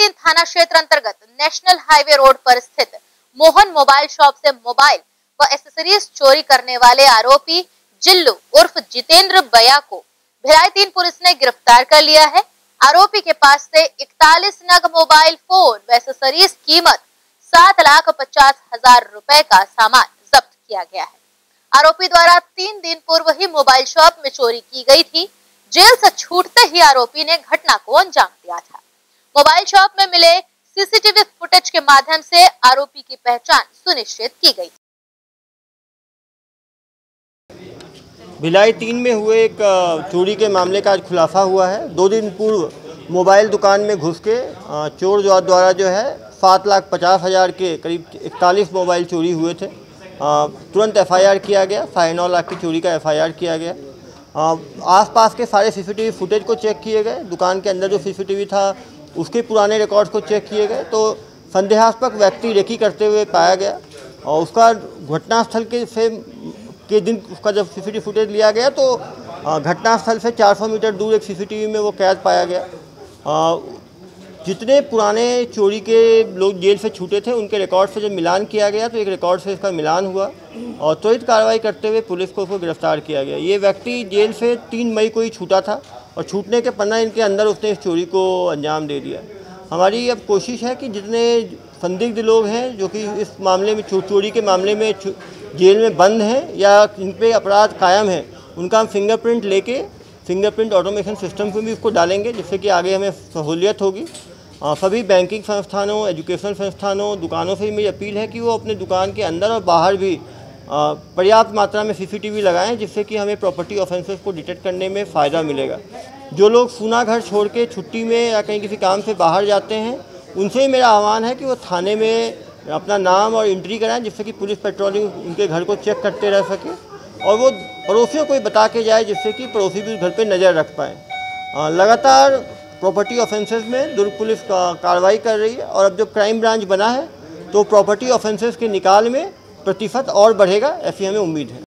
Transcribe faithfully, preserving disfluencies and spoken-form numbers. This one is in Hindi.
तीन थाना क्षेत्र अंतर्गत नेशनल हाईवे रोड पर स्थित मोहन मोबाइल शॉप से मोबाइल व एसेसरीज चोरी करने वाले आरोपी जिल्लू उर्फ जितेंद्र बया को भिलाई तीन पुलिस ने गिरफ्तार कर लिया है। आरोपी के पास से इकतालीस नग मोबाइल फोन व एसेसरीज कीमत सात लाख पचास हजार रुपए का सामान जब्त किया गया है। आरोपी द्वारा तीन दिन पूर्व ही मोबाइल शॉप में चोरी की गई थी। जेल से छूटते ही आरोपी ने घटना को अंजाम दिया था। मोबाइल शॉप में मिले सीसीटीवी फुटेज के माध्यम से आरोपी की पहचान सुनिश्चित की गई। भिलाई तीन में हुए एक चोरी के मामले का आज खुलासा हुआ है। दो दिन पूर्व मोबाइल दुकान में घुस के चोर द्वारा जो है सात लाख पचास हज़ार के करीब इकतालीस मोबाइल चोरी हुए थे। तुरंत एफआईआर किया गया, साढ़े नौ लाख की चोरी का एफआईआर किया गया। आसपास के सारे सीसीटीवी फुटेज को चेक किए गए। दुकान के अंदर जो सीसीटीवी था उसके पुराने रिकॉर्ड्स को चेक किए गए तो संदेहास्पद व्यक्ति रेकी करते हुए पाया गया और उसका घटनास्थल के से के दिन उसका जब सीसीटीवी फुटेज लिया गया तो घटनास्थल से चार सौ मीटर दूर एक सीसीटीवी में वो कैद पाया गया। जितने पुराने चोरी के लोग जेल से छूटे थे उनके रिकॉर्ड से जब मिलान किया गया तो एक रिकॉर्ड से इसका मिलान हुआ और त्वरित कार्रवाई करते हुए पुलिस को उसको गिरफ्तार किया गया। ये व्यक्ति जेल से तीन मई को ही छूटा था और छूटने के पंद्रह दिन के अंदर उसने इस चोरी को अंजाम दे दिया। हमारी अब कोशिश है कि जितने संदिग्ध लोग हैं जो कि इस मामले में चोरी के मामले में जेल में बंद हैं या इन पे अपराध कायम है, उनका हम फिंगरप्रिंट लेके फिंगरप्रिंट ऑटोमेशन सिस्टम पे भी उसको डालेंगे जिससे कि आगे हमें सहूलियत होगी। सभी बैंकिंग संस्थानों, एजुकेशन संस्थानों, दुकानों से मेरी अपील है कि वो अपने दुकान के अंदर और बाहर भी पर्याप्त मात्रा में सीसीटीवी लगाएं जिससे कि हमें प्रॉपर्टी ऑफेंसेस को डिटेक्ट करने में फ़ायदा मिलेगा। जो लोग सूना घर छोड़ के छुट्टी में या कहीं किसी काम से बाहर जाते हैं उनसे मेरा आह्वान है कि वो थाने में अपना नाम और एंट्री कराएं जिससे कि पुलिस पेट्रोलिंग उनके घर को चेक करते रह सके और वो पड़ोसियों को बता के जाए जिससे कि पड़ोसी भी उस घर पर नज़र रख पाएँ। लगातार प्रॉपर्टी ऑफेंसेस में दुर्ग पुलिस का कार्रवाई कर रही है और अब जो क्राइम ब्रांच बना है तो प्रॉपर्टी ऑफेंसेस के निकाल में प्रतिशत और बढ़ेगा, ऐसी हमें उम्मीद है।